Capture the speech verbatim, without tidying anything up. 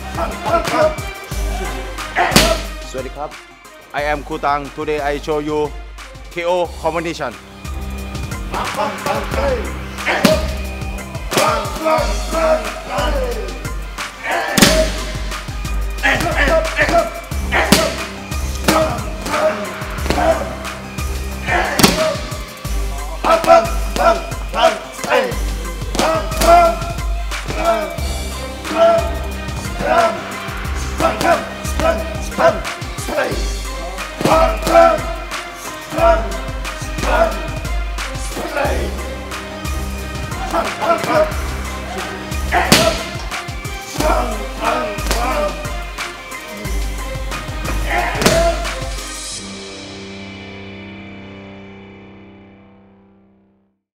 สวัสดีครับ I am ครูตัง Today I show you เค โอ combination One,